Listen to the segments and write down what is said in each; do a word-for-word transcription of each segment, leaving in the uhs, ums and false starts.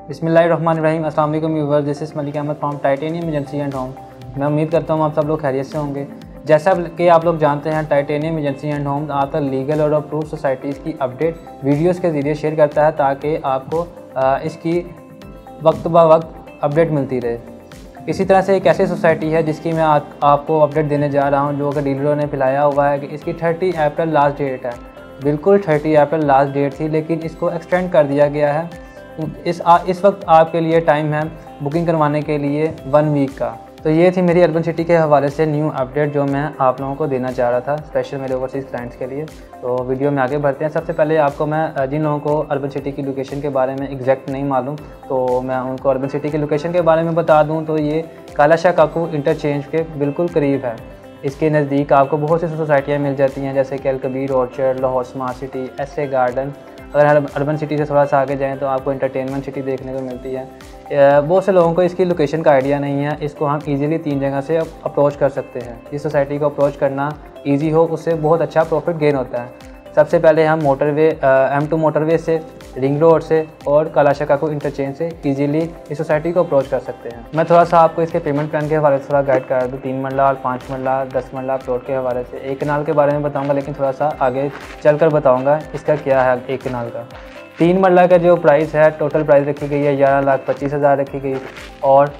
बिस्मिल्लाहिर्रहमानिर्रहीम। अस्सलाम वालेकुम viewers, this is Malik Ahmed from titanium agency and home. मैं उम्मीद करता हूँ आप सब लोग खैरियत से होंगे। जैसा कि आप लोग जानते हैं, टाइटेनियम एजेंसी एंड होम आप तक लीगल और अप्रूव सोसाइटीज़ की अपडेट वीडियोस के ज़रिए शेयर करता है ताकि आपको इसकी वक्त ब वक्त अपडेट मिलती रहे। इसी तरह से एक ऐसी सोसाइटी है जिसकी मैं आ, आपको अपडेट देने जा रहा हूँ, जो कि डीलरों ने फैलाया हुआ है कि इसकी तीस अप्रैल लास्ट डेट है। बिल्कुल तीस अप्रैल लास्ट डेट थी, लेकिन इसको एक्सटेंड कर दिया गया है। इस आ, इस वक्त आपके लिए टाइम है बुकिंग करवाने के लिए वन वीक का। तो ये थी मेरी अर्बन सिटी के हवाले से न्यू अपडेट जो मैं आप लोगों को देना चाह रहा था, स्पेशल मेरे ओवरसीज़ क्लाइंट्स के लिए। तो वीडियो में आगे बढ़ते हैं। सबसे पहले आपको मैं, जिन लोगों को अर्बन सिटी की लोकेशन के बारे में एग्जैक्ट नहीं मालूम, तो मैं उनको अर्बन सिटी की लोकेशन के बारे में बता दूं तो ये कालाशाह काकू इंटरचेंज के बिल्कुल करीब है। इसके नज़दीक आपको बहुत सी सोसाइटियाँ मिल जाती हैं, जैसे कि Al Kabir orchard, Lahore smart city, S A garden. अगर अर्बन सिटी से थोड़ा सा आगे जाएं तो आपको एंटरटेनमेंट सिटी देखने को मिलती है। बहुत से लोगों को इसकी लोकेशन का आइडिया नहीं है। इसको हम इजीली तीन जगह से अप्रोच कर सकते हैं। इस सोसाइटी को अप्रोच करना इजी हो, उससे बहुत अच्छा प्रॉफिट गेन होता है। सबसे पहले हम मोटरवे एम टू मोटरवे से, रिंग रोड से और कालाशाह काकू इंटरचेंज से इजीली इस सोसाइटी को अप्रोच कर सकते हैं। मैं थोड़ा सा आपको इसके पेमेंट प्लान के हवाले से थोड़ा गाइड कर दूँ। तीन मरला, पाँच मरला, दस मरला प्लॉट के हवाले से एक कनाल के बारे में बताऊंगा, लेकिन थोड़ा सा आगे चलकर बताऊंगा इसका क्या है एक कनाल का। तीन मरला का जो प्राइस है, टोटल प्राइस रखी गई है ग्यारह लाख पच्चीस हज़ार रखी गई और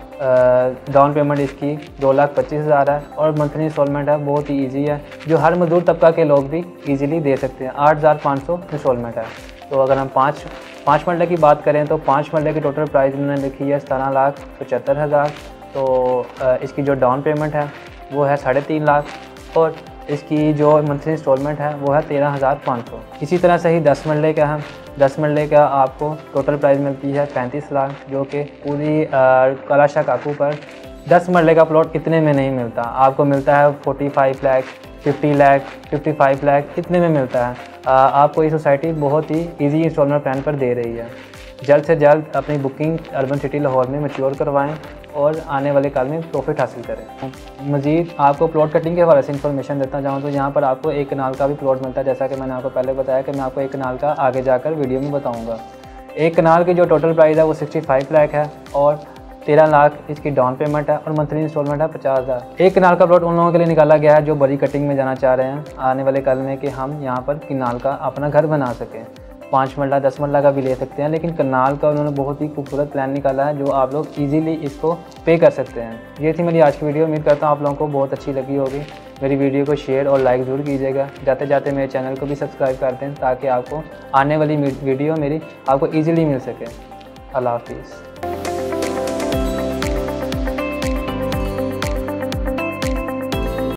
डाउन पेमेंट इसकी दो लाख पच्चीस हज़ार है और मंथली इंस्टॉलमेंट है बहुत ही इजी है, जो हर मजदूर तबका के लोग भी इजीली दे सकते हैं। आठ हज़ार पाँच सौ इंस्टॉलमेंट है। तो अगर हम पाँच पाँच मरले की बात करें तो पाँच मरले की टोटल प्राइस इन्होंने लिखी है सतारह लाख पचहत्तर हज़ार। तो इसकी जो डाउन पेमेंट है वो है साढ़े तीन लाख और इसकी जो मंथली इंस्टॉलमेंट है वो है तेरह हज़ार पाँच सौ। इसी तरह से ही दस मरले का है। दस मरले का आपको टोटल प्राइस मिलती है पैंतीस लाख, जो कि पूरी कालाशाह काकू पर दस मरले का प्लॉट इतने में नहीं मिलता। आपको मिलता है पैंतालीस लाख, पचास लाख, पचपन लाख इतने में मिलता है। आ, आपको ये सोसाइटी बहुत ही इजी इंस्टॉलमेंट प्लान पर दे रही है। जल्द से जल्द अपनी बुकिंग अर्बन सिटी लाहौर में मैच्योर करवाएं और आने वाले काल में प्रॉफिट हासिल करें। मज़ीद आपको प्लॉट कटिंग के हवाले से इन्फॉर्मेशन देता जाऊँ तो यहाँ पर आपको एक कनाल का भी प्लॉट मिलता है, जैसा कि मैंने आपको पहले बताया कि मैं आपको एक कनाल का आगे जाकर वीडियो में बताऊँगा। एक कनाल की जो टोटल प्राइस है वो पैंसठ लाख है और तेरह लाख इसकी डाउन पेमेंट है और मंथली इंस्टॉलमेंट है पचास हज़ार। एक कनाल का प्लॉट उन लोगों के लिए निकाला गया है जो बड़ी कटिंग में जाना चाह रहे हैं आने वाले कल में, कि हम यहाँ पर कनाल का अपना घर बना सकें। पाँच मरला, दस मरला का भी ले सकते हैं, लेकिन कनाल का उन्होंने बहुत ही खूबसूरत प्लान निकाला है जो आप लोग इजीली इसको पे कर सकते हैं। ये थी मेरी आज की वीडियो। उम्मीद करता हूँ आप लोगों को बहुत अच्छी लगी होगी। मेरी वीडियो को शेयर और लाइक ज़रूर कीजिएगा। जाते जाते मेरे चैनल को भी सब्सक्राइब कर दें ताकि आपको आने वाली वीडियो मेरी आपको ईज़िली मिल सके। अल्लाह हाफिज़।